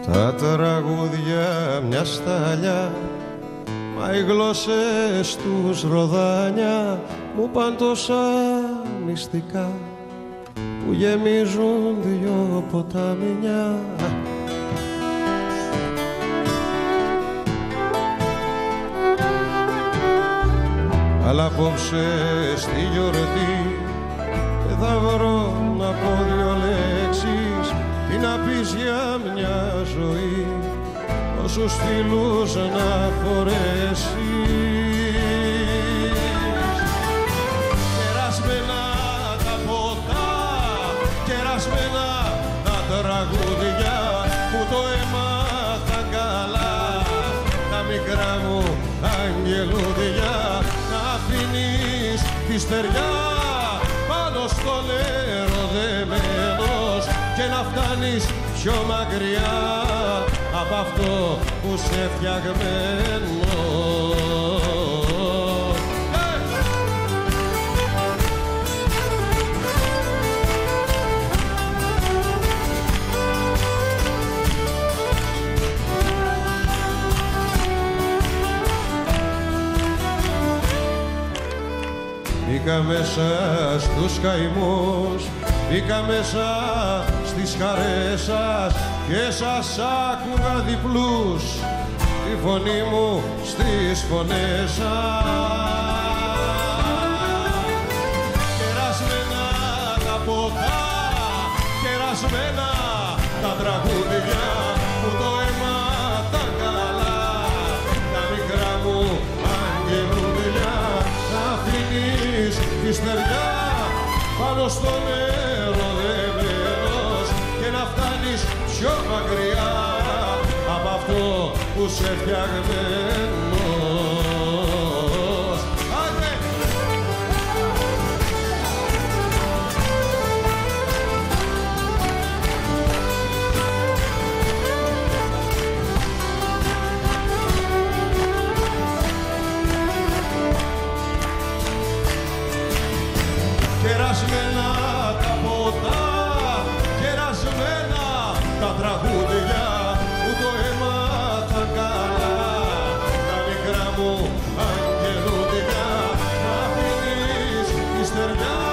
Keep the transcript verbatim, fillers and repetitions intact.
Τα τραγούδια μια σταλιά, μα οι γλώσσες τους ροδάνια μου παν τόσα μυστικά που γεμίζουν δυο ποτάμια. Αλλά απόψε στη γιορτή δεν θα βρω να πω δυο λέξεις, τι να πεις για μια ζωή, όσους φίλους να φορέσεις. Κερασμένα τα ποτά, κερασμένα τα τραγούδια που το έμαθα καλά, τα μικρά μου αγγελούδια, να αφήνεις τη στεριά πάνω στο νερό δεμένος και να φτάνεις πιο μακριά απ' αυτό που σε φτιαγμένο. Μπήκα μέσα στους καημούς, μπήκα μέσα στις χαρές σας και σας άκουγα διπλούς τη φωνή μου στις φωνές σας. Κερασμένα τα ποτά, κερασμένα τα τραγούδια που το έμαθα καλά, τα μικρά μου αγγελούδια, να αφήνεις τη στεριά πάνω στο νερό δεμένος και να φτάνεις πιο μακριά απ' αυτό που σε φτιαγμένος. Άντε! Κερασμένα τα ποτά, κερασμένα τα τραγούδια που το έμαθα καλά, τα μικρά μου αγγελούδια, να αφήνεις τη στεριά